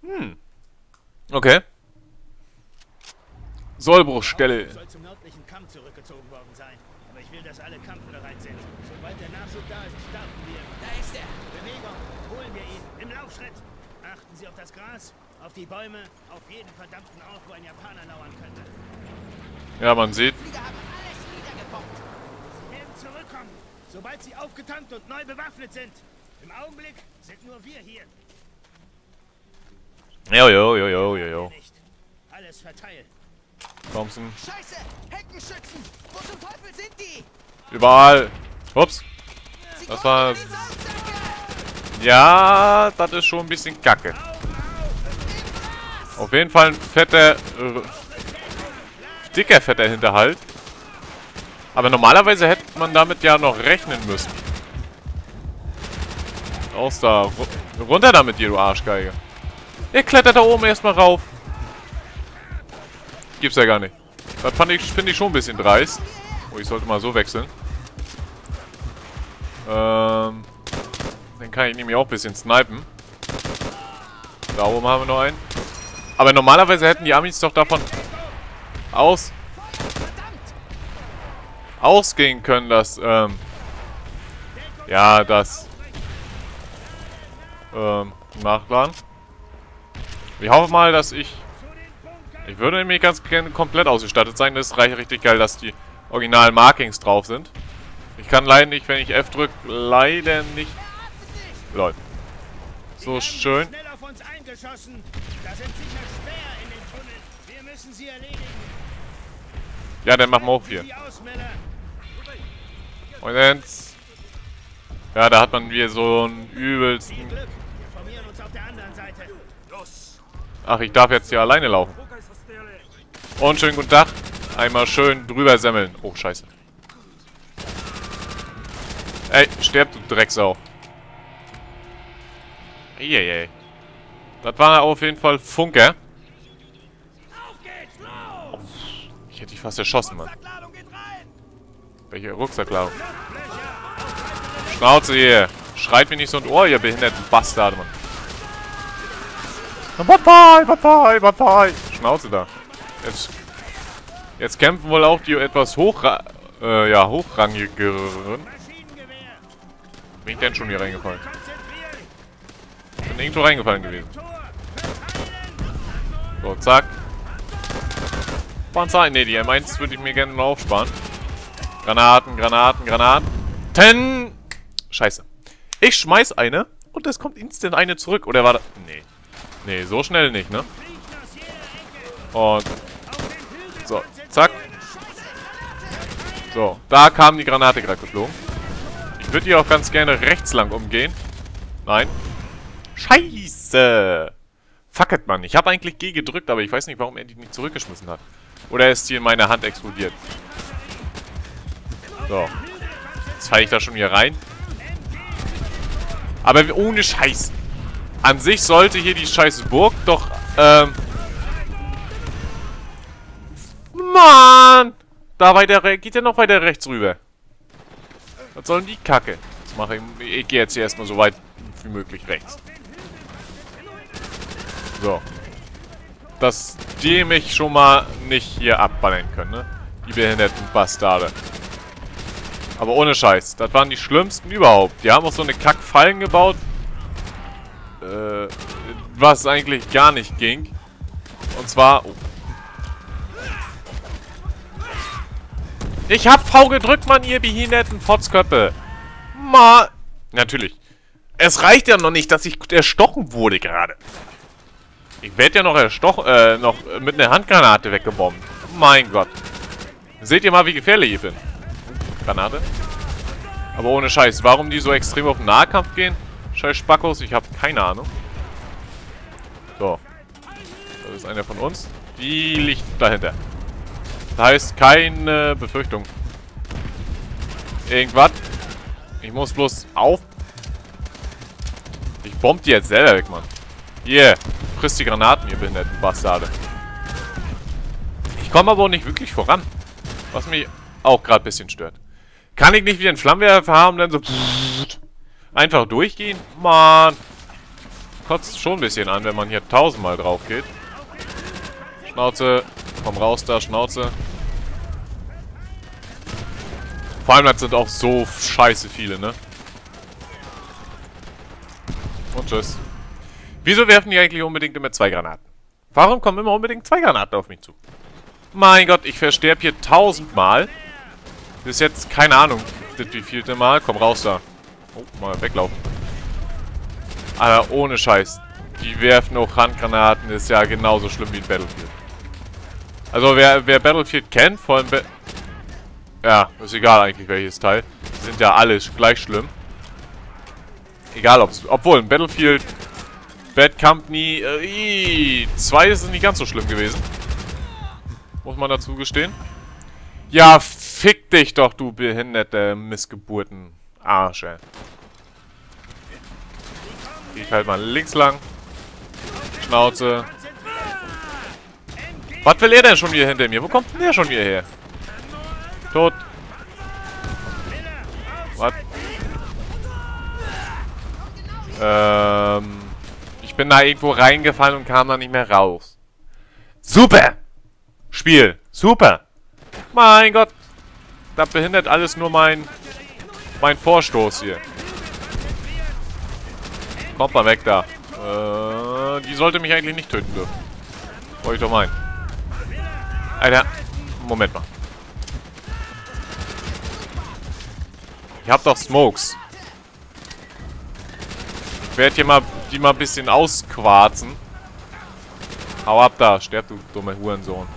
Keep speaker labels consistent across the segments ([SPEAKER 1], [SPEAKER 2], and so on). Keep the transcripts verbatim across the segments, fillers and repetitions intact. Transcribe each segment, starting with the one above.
[SPEAKER 1] Hm. Okay. Sollbruchstelle.
[SPEAKER 2] Soll zum nördlichen Kamm zurückgezogen worden sein. Aber ich will, dass alle kampfbereit sind. Sobald der Nachschub da ist, starten wir. Da ist er. Bewegung. Holen wir ihn. Im Laufschritt. Achten Sie auf das Gras, auf die Bäume, auf jeden verdammten Ort, wo ein Japaner lauern könnte.
[SPEAKER 1] Ja, man sieht.
[SPEAKER 2] Flieger haben alles niedergebombt. Sie werden zurückkommen, sobald sie aufgetankt und neu bewaffnet sind. Im Augenblick sind nur wir hier.
[SPEAKER 1] Jo, jo, jo, jo, jo, jo.
[SPEAKER 2] Nicht. Alles verteilt.
[SPEAKER 1] Thompson.
[SPEAKER 2] Scheiße! Heckenschützen! Wo zum Teufel sind die?
[SPEAKER 1] Überall. Ups. Das war... Ja, das ist schon ein bisschen kacke. Auf jeden Fall ein fetter... Äh, dicker, fetter Hinterhalt. Aber normalerweise hätte man damit ja noch rechnen müssen. Raus da. Ru- runter damit, dir, du Arschgeige. Ihr klettert da oben erstmal rauf. Gibt's ja gar nicht. Das fand ich, finde ich schon ein bisschen dreist. Oh, ich sollte mal so wechseln. Ähm... Den kann ich nämlich auch ein bisschen snipen. Da oben haben wir noch einen. Aber normalerweise hätten die Amis doch davon aus ausgehen können, dass ähm, ja, das ähm, nachladen. Ich hoffe mal, dass ich ich würde nämlich ganz gerne komplett ausgestattet sein. Das reicht richtig geil, dass die originalen Markings drauf sind. Ich kann leider nicht, wenn ich F drücke, leider nicht. Lol. So schön.
[SPEAKER 2] Schnell auf uns eingeschossen. Da sind sicher Späher in den Tunnel. Wir müssen sie erledigen.
[SPEAKER 1] Ja, dann machen wir auch hier.
[SPEAKER 2] Die Ausmänner.
[SPEAKER 1] Und jetzt. Ja, da hat man wieder so einen übelsten.
[SPEAKER 2] Glück. Wir formieren uns auf der anderen Seite. Los.
[SPEAKER 1] Ach, ich darf jetzt hier alleine laufen. Und schönen guten Tag. Einmal schön drüber semmeln. Oh, scheiße. Ey, sterb, du Drecksau. Eieiei. Das war auf jeden Fall Funker. Oh, ich hätte dich fast erschossen, Mann. Welche Rucksackladung? Schnauze hier. Schreit mir nicht so ein Ohr, ihr behinderten Bastarde, Mann. Partei, Partei, Partei. Schnauze da. Jetzt, jetzt kämpfen wohl auch die etwas hochra äh, ja, hochrangigeren. Bin ich denn schon hier reingefallen? Bin irgendwo reingefallen gewesen. So, zack. Panzer. Ne, die M eins würde ich mir gerne noch aufsparen. Granaten, Granaten, Granaten. Scheiße. Ich schmeiß eine und es kommt instant eine zurück. Oder war das... Nee. Nee, so schnell nicht, ne? Und... So, zack. So, da kam die Granate gerade geflogen. Ich würde hier auch ganz gerne rechts lang umgehen. Nein. Scheiße! Fuck it, Mann. Ich habe eigentlich G gedrückt, aber ich weiß nicht, warum er die nicht zurückgeschmissen hat. Oder ist die in meiner Hand explodiert. So. Jetzt falle ich da schon hier rein. Aber ohne Scheiß. An sich sollte hier die scheiß Burg doch, ähm... Mann! Da weiter, geht ja noch weiter rechts rüber. Was soll denn die Kacke? Das mache ich. Ich gehe jetzt hier erstmal so weit wie möglich rechts. So. Dass die mich schon mal nicht hier abballern können, ne? Die behinderten Bastarde. Aber ohne Scheiß. Das waren die schlimmsten überhaupt. Die haben auch so eine Kackfallen gebaut. Äh, was eigentlich gar nicht ging. Und zwar... Oh. Ich hab V gedrückt, Mann, ihr behinderten Fotzköppe. Ma... Natürlich. Es reicht ja noch nicht, dass ich erstochen wurde gerade. Ich werde ja noch erstochen, äh, noch mit einer Handgranate weggebombt. Mein Gott. Seht ihr mal, wie gefährlich ich bin. Granate. Aber ohne Scheiß. Warum die so extrem auf den Nahkampf gehen? Scheiß Spackos, ich habe keine Ahnung. So. Das ist einer von uns. Die liegt dahinter. Das heißt, keine Befürchtung. Irgendwas. Ich muss bloß auf... Ich bomb die jetzt selber weg, Mann. Hier. Frisst die Granaten, ihr behinderten Bastarde. Ich komme aber auch nicht wirklich voran. Was mich auch gerade ein bisschen stört. Kann ich nicht wie ein Flammenwerfer haben, dann so... Einfach durchgehen? Mann. kotzt schon ein bisschen an, wenn man hier tausendmal drauf geht. Schnauze. Komm raus da, Schnauze. Vor allem, das sind auch so scheiße viele, ne? Und tschüss. Wieso werfen die eigentlich unbedingt immer zwei Granaten? Warum kommen immer unbedingt zwei Granaten auf mich zu? Mein Gott, ich versterbe hier tausendmal. Das ist jetzt, keine Ahnung, das wievielte Mal. Komm raus da. Oh, mal weglaufen. Alter, ohne Scheiß. Die werfen auch Handgranaten, ist ja genauso schlimm wie in Battlefield. Also, wer, wer Battlefield kennt, vor allem... Ba ja, ist egal eigentlich welches Teil. Die sind ja alle gleich schlimm. Egal, ob's... Obwohl, in Battlefield... Bad Company äh, zwei ist es nicht ganz so schlimm gewesen. Muss man dazu gestehen. Ja, fick dich doch, du behinderte Missgeburten. Arsch, ey. Geh ich halt mal links lang. Schnauze. Was will er denn schon wieder hinter mir? Wo kommt denn der schon wieder her? Tot. Was? Ähm... Ich bin da irgendwo reingefallen und kam da nicht mehr raus. Super! Spiel. Super! Mein Gott! Das behindert alles nur mein... mein Vorstoß hier. Kommt mal weg da. Äh, die sollte mich eigentlich nicht töten dürfen. Wollte ich doch meinen. Alter. Moment mal. Ich hab doch Smokes. Ich werde hier mal die mal ein bisschen ausquarzen. Hau ab da. Sterb, du dumme Hurensohn.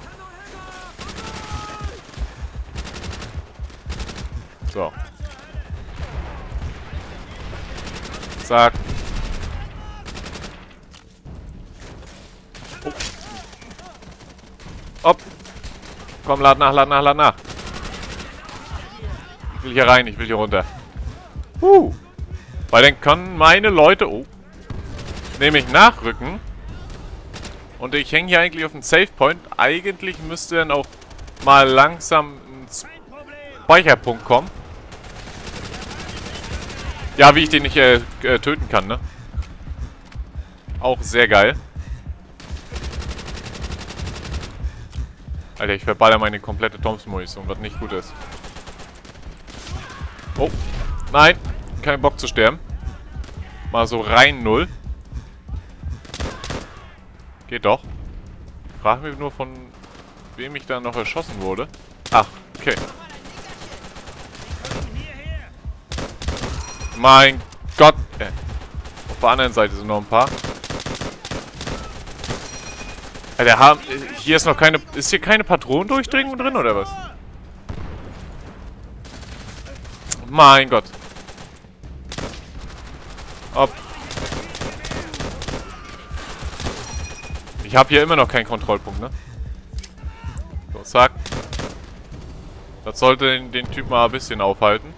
[SPEAKER 1] So. Zack. Oh. Hopp. Komm, lad nach, lad nach, lad nach. Ich will hier rein, ich will hier runter. Huh. Weil dann können meine Leute... Oh. Nämlich nachrücken. Und ich hänge hier eigentlich auf dem Save Point. Eigentlich müsste dann auch mal langsam ein Speicherpunkt kommen. Ja, wie ich den nicht äh, äh, töten kann, ne? Auch sehr geil. Alter, ich verballer meine komplette Thompson-Munition, was nicht gut ist. Oh. Nein. Kein Bock zu sterben. Mal so rein null. Geht doch. Ich frage mich nur, von wem ich da noch erschossen wurde. Ach, okay. Mein Gott. Äh. Auf der anderen Seite sind noch ein paar. Alter, haben, hier ist noch keine... Ist hier keine Patronendurchdringung drin, oder was? Mein Gott. Ob. Ich habe hier immer noch keinen Kontrollpunkt, ne? So, zack. Das sollte den, den Typ mal ein bisschen aufhalten.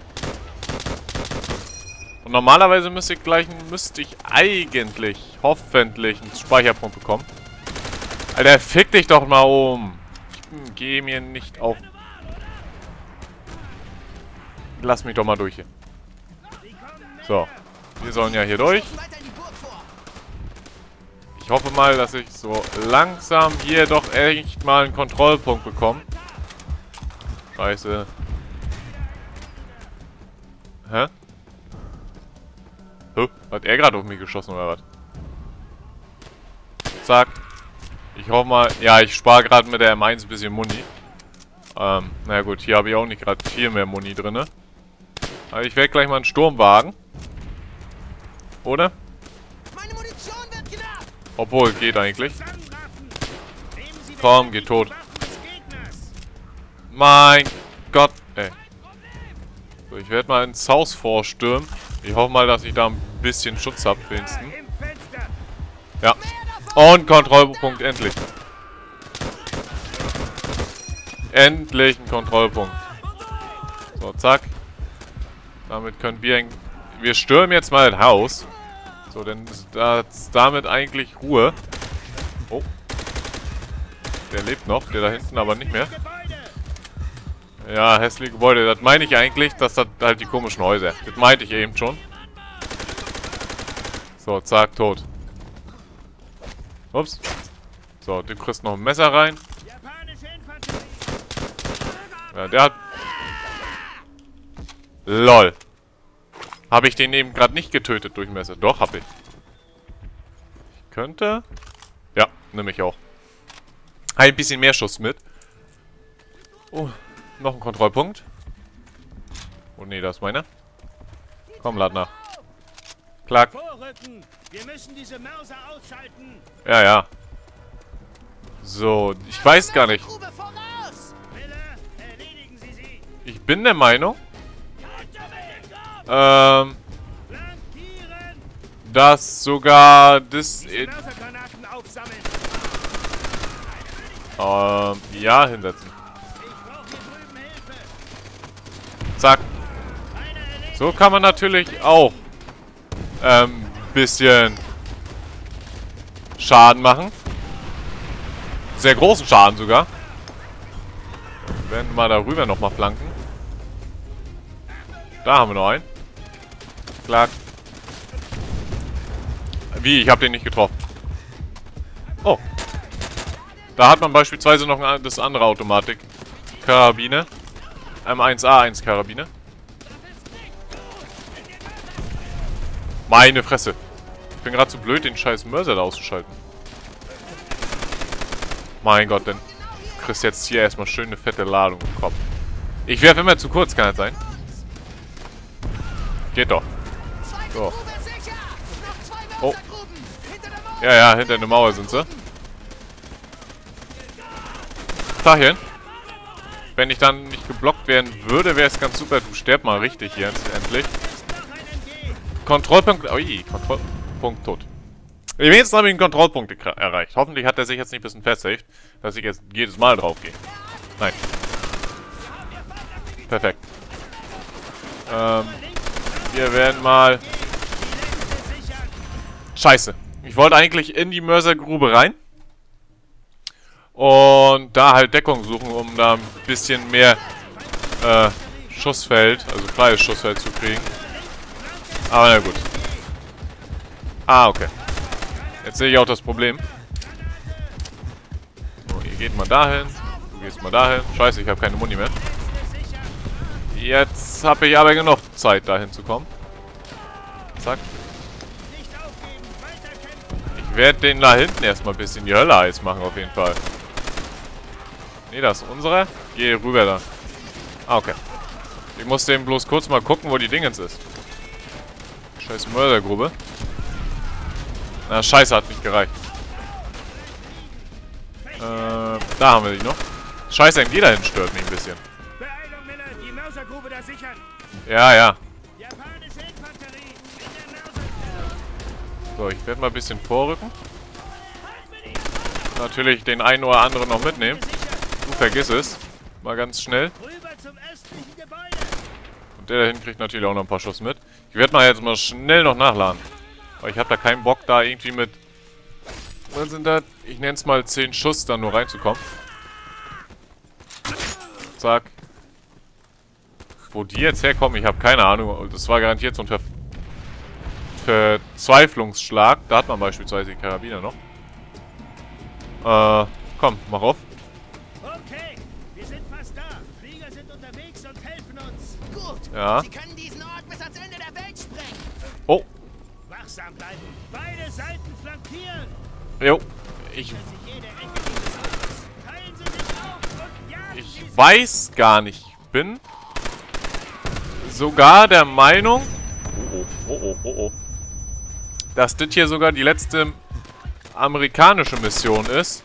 [SPEAKER 1] Und normalerweise müsste ich gleich, müsste ich eigentlich, hoffentlich, einen Speicherpunkt bekommen. Alter, fick dich doch mal um. Ich gehe mir nicht auf. Lass mich doch mal durch hier. So. Wir sollen ja hier durch. Ich hoffe mal, dass ich so langsam hier doch echt mal einen Kontrollpunkt bekomme. Scheiße. Hä? Huh? Hat er gerade auf mich geschossen oder was? Zack. Ich hoffe mal... Ja, ich spare gerade mit der M eins ein bisschen Muni. Ähm, na gut, hier habe ich auch nicht gerade viel mehr Muni drin. Aber ich werde gleich mal einen Sturmwagen. Oder? Obwohl, geht eigentlich. Komm, geht tot. Mein Gott, ey. So, ich werde mal ins Haus vorstürmen. Ich hoffe mal, dass ich da ein bisschen Schutz habe, wenigstens. Ja. Und Kontrollpunkt, endlich. Endlich ein Kontrollpunkt. So, zack. Damit können wir... Wir stürmen jetzt mal das Haus. So, dann ist das damit eigentlich Ruhe. Oh. Der lebt noch, der da hinten aber nicht mehr. Ja, hässliche Gebäude. Das meine ich eigentlich, dass das halt die komischen Häuser. Das meinte ich eben schon. So, zack, tot. Ups. So, du kriegst noch ein Messer rein. Ja, der hat... LOL. Habe ich den eben gerade nicht getötet durch Messer? Doch, hab ich. Ich könnte... Ja, nehme ich auch. Ein bisschen mehr Schuss mit. Oh, noch ein Kontrollpunkt. Oh ne, das ist meiner. Komm, lad nach. Klack.
[SPEAKER 2] Wir müssen diese Mörser ausschalten.
[SPEAKER 1] Ja, ja. So, ich weiß gar nicht. Ich bin der Meinung, ähm, dass sogar das... Ähm, ja, hinsetzen. Zack. So kann man natürlich auch ähm, bisschen Schaden machen. Sehr großen Schaden sogar. Wir werden mal darüber nochmal flanken. Da haben wir noch einen. Klack. Wie? Ich habe den nicht getroffen. Oh. Da hat man beispielsweise noch ein, das andere Automatik. Karabine. M eins A eins Karabine. Meine Fresse. Ich bin gerade zu blöd, den scheiß Mörser da auszuschalten. Mein Gott, denn du kriegst jetzt hier erstmal schön eine fette Ladung im Kopf. Ich werfe immer zu kurz, kann das sein? Geht doch. So. Oh. Ja, ja, hinter der Mauer sind sie. Tachchen. Wenn ich dann nicht geblockt werden würde, wäre es ganz super. Du sterb mal richtig hier endlich. Kontrollpunkt. Ui, Kontrollpunkt tot. Jetzt habe ich einen Kontrollpunkt erreicht. Hoffentlich hat er sich jetzt nicht ein bisschen festsaved, dass ich jetzt jedes Mal drauf gehe. Nein. Perfekt. Ähm, wir werden mal... Scheiße. Ich wollte eigentlich in die Mörsergrube rein. Und da halt Deckung suchen, um da ein bisschen mehr äh, Schussfeld, also freies Schussfeld zu kriegen. Aber na gut. Ah, okay. Jetzt sehe ich auch das Problem. So, ihr geht mal dahin. Du gehst mal dahin. Scheiße, ich habe keine Muni mehr. Jetzt habe ich aber genug Zeit, dahin zu kommen. Zack. Ich werde den da hinten erstmal ein bisschen die Hölle heiß machen, auf jeden Fall. Ne, das ist unsere. Geh rüber da. Ah, okay. Ich muss dem bloß kurz mal gucken, wo die Dingens ist. Scheiß Mördergrube. Na, scheiße, hat nicht gereicht. Äh, da haben wir die noch. Scheiße, ein jeder hin stört mich ein bisschen. Ja, ja. So, ich werde mal ein bisschen vorrücken. Natürlich den einen oder anderen noch mitnehmen. Du vergiss es. Mal ganz schnell. Und der da hinten kriegt natürlich auch noch ein paar Schuss mit. Ich werde mal jetzt mal schnell noch nachladen. Aber ich habe da keinen Bock, da irgendwie mit... Was sind das? Ich nenne es mal zehn Schuss, dann nur reinzukommen. Zack. Wo die jetzt herkommen, ich habe keine Ahnung. Das war garantiert so ein Ver Verzweiflungsschlag. Da hat man beispielsweise die Karabiner noch. Äh, komm, mach auf.
[SPEAKER 2] Okay, wir sind fast da. Flieger sind unterwegs und helfen uns. Gut.
[SPEAKER 1] Ja.
[SPEAKER 2] Sie können diesen Ort bis ans Ende der Welt sprengen.
[SPEAKER 1] Oh.
[SPEAKER 2] Wachsam bleiben. Beide Seiten flankieren.
[SPEAKER 1] Jo. Ich... Ich weiß gar nicht. Ich bin sogar der Meinung... Oh, oh, oh, oh, oh. Dass das hier sogar die letzte amerikanische Mission ist.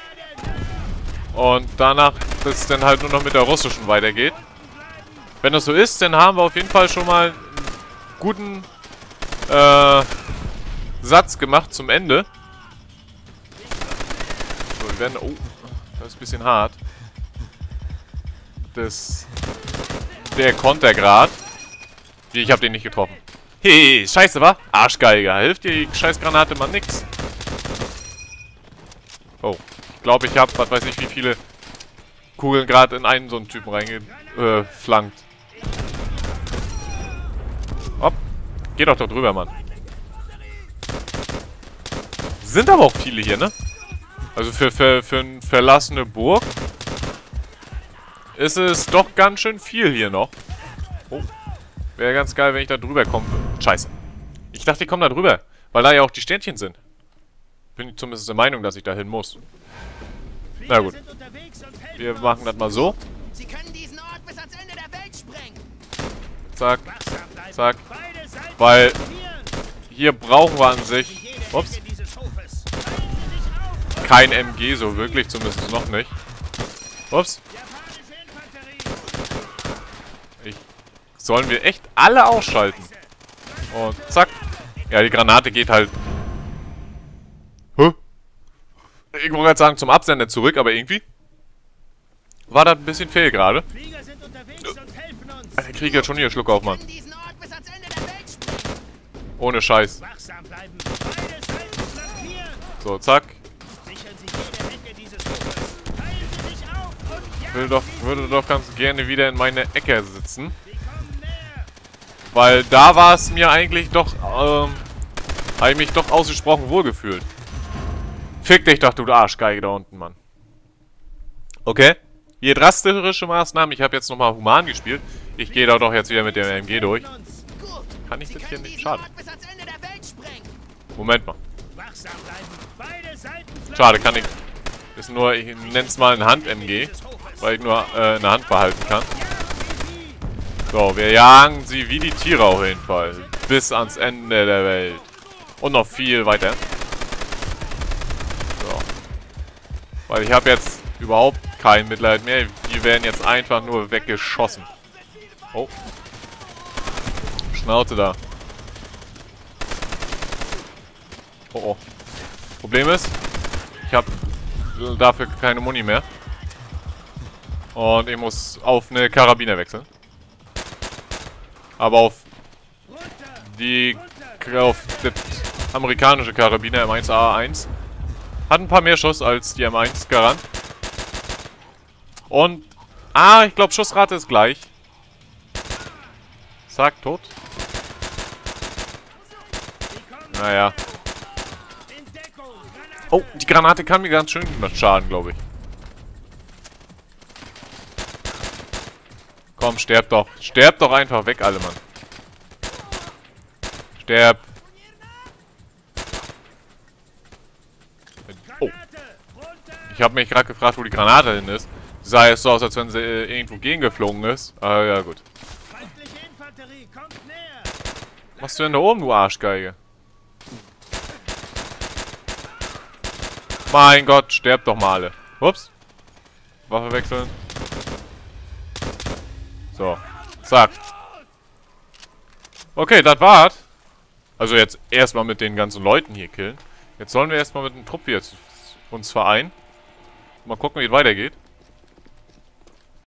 [SPEAKER 1] Und danach das dann halt nur noch mit der russischen weitergeht. Wenn das so ist, dann haben wir auf jeden Fall schon mal einen guten äh, Satz gemacht zum Ende. So, wir werden... Oh, das ist ein bisschen hart. Das... Der Kontergrad. Wie, ich habe den nicht getroffen. Hey, scheiße, wa? Arschgeiger. Hilft dir die Scheißgranate mal nix. Oh. Ich glaube, ich habe, was weiß ich, wie viele Kugeln gerade in einen so einen Typen reingeflankt. Hopp. Geh doch da drüber, Mann. sind aber auch viele hier, ne? Also für, für, für eine verlassene Burg ist es doch ganz schön viel hier noch. Oh. Wäre ganz geil, wenn ich da drüber kommen würde. Scheiße. Ich dachte, ich komme da drüber. Weil da ja auch die Sternchen sind. Bin ich zumindest der Meinung, dass ich da hin muss. Na gut. Wir machen das mal so.
[SPEAKER 3] Sie können diesen Ort bis ans Ende der Welt sprengen.
[SPEAKER 1] Zack. Zack. Weil hier brauchen wir an sich... Ups. Kein M G, so wirklich, zumindest noch nicht. Ups. Ich, sollen wir echt alle ausschalten. Und zack. Ja, die Granate geht halt... Hä? Ich wollte gerade sagen, zum Absender zurück, aber irgendwie... War das ein bisschen fehl gerade. Der Krieg hat schon hier Schluck auf, Mann. Ohne Scheiß. So, zack. Will doch, würde doch ganz gerne wieder in meine Ecke sitzen. Weil da war es mir eigentlich doch, ähm, habe ich mich doch ausgesprochen wohlgefühlt. Fick dich doch, du Arschgeige da unten, Mann. Okay. Hier drastische Maßnahmen. Ich habe jetzt nochmal human gespielt. Ich gehe da doch jetzt wieder mit dem M G durch. Kann ich das hier nicht? Schade. Moment mal. Schade, kann ich... Ist nur, ich nenne es mal ein Hand-M G. Weil ich nur äh, eine Hand behalten kann. So, wir jagen sie wie die Tiere auf jeden Fall. Bis ans Ende der Welt. Und noch viel weiter. So. Weil ich habe jetzt überhaupt kein Mitleid mehr. Die werden jetzt einfach nur weggeschossen. Oh. Schnauze da. Oh oh. Problem ist, ich habe dafür keine Muni mehr. Und ich muss auf eine Karabiner wechseln. Aber auf die auf das amerikanische Karabiner M eins A eins. Hat ein paar mehr Schuss als die M eins Garant. Und, ah, ich glaube Schussrate ist gleich. Zack, tot. Naja. Oh, die Granate kann mir ganz schön schaden, glaube ich. Komm, sterb doch. Sterb doch einfach weg, alle, Mann. Sterb. Oh. Ich habe mich gerade gefragt, wo die Granate hin ist. Sah es so aus, als wenn sie äh, irgendwo gegengeflogen ist. Ah, ja, gut. Was machst du denn da oben, du Arschgeige? Mein Gott, sterb doch mal alle. Ups. Waffe wechseln. So. Zack. Okay, das war's. Also jetzt erstmal mit den ganzen Leuten hier killen. Jetzt sollen wir erstmal mit dem Trupp hier uns vereinen. Mal gucken, wie es weitergeht.